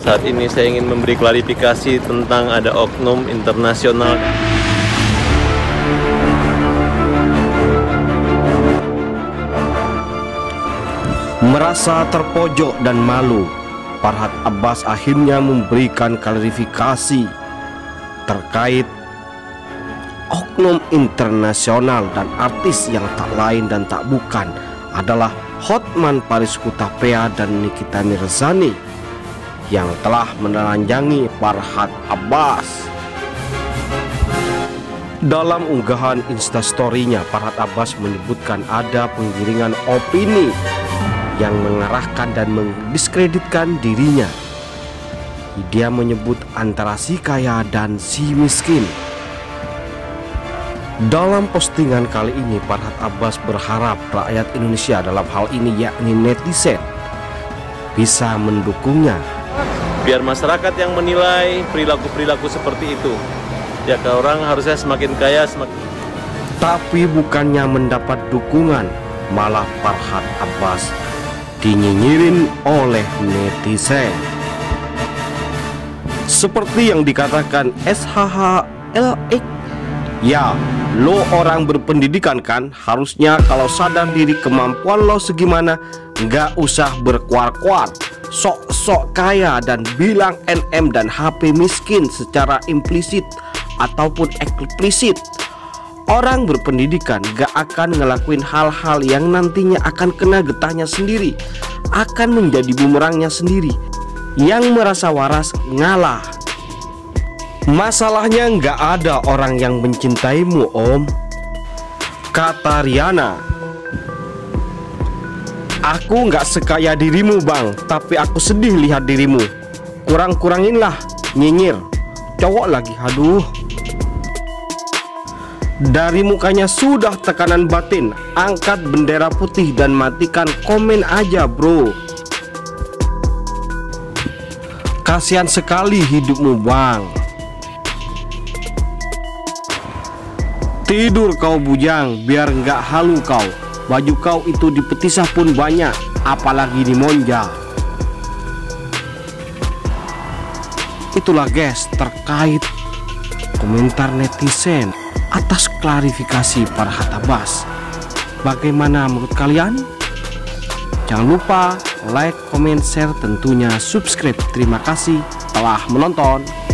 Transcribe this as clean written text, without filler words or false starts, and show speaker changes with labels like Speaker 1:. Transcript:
Speaker 1: Saat ini saya ingin memberi klarifikasi tentang ada oknum internasional.
Speaker 2: Merasa terpojok dan malu, Farhad Abbas akhirnya memberikan klarifikasi terkait oknum internasional dan artis yang tak lain dan tak bukan adalah Hotman Paris Hutapea dan Nikita Mirzani yang telah menelanjangi Farhad Abbas. Dalam unggahan instastory-nya, Farhad Abbas menyebutkan ada penggiringan opini yang mengarahkan dan mendiskreditkan dirinya. Dia menyebut antara si kaya dan si miskin. Dalam postingan kali ini, Farhad Abbas berharap rakyat Indonesia, dalam hal ini yakni netizen, bisa mendukungnya.
Speaker 1: Biar masyarakat yang menilai perilaku-perilaku seperti itu. Ya, ke orang harusnya semakin kaya semakin...
Speaker 2: Tapi bukannya mendapat dukungan, malah Farhad Abbas dinyinyirin oleh netizen. Seperti yang dikatakan SHHLX, ya, lo orang berpendidikan kan, harusnya kalau sadar diri kemampuan lo segimana, nggak usah berkuar-kuar, sok-sok kaya dan bilang NM dan HP miskin secara implisit ataupun eksplisit. Orang berpendidikan gak akan ngelakuin hal-hal yang nantinya akan kena getahnya sendiri, akan menjadi bumerangnya sendiri. Yang merasa waras ngalah. Masalahnya gak ada orang yang mencintaimu, Om, kata Riana. Aku gak sekaya dirimu, Bang, tapi aku sedih lihat dirimu. Kurang-kuranginlah nyinyir. Cowok lagi, aduh. Dari mukanya sudah tekanan batin, angkat bendera putih dan matikan komen aja, bro. Kasihan sekali hidupmu, Bang. Tidur kau bujang, biar nggak halu kau. Baju kau itu dipetisah pun banyak, apalagi dimonja. Itulah guys terkait komentar netizen atas klarifikasi Farhad Abbas. Bagaimana menurut kalian? Jangan lupa like, comment, share, tentunya subscribe. Terima kasih telah menonton.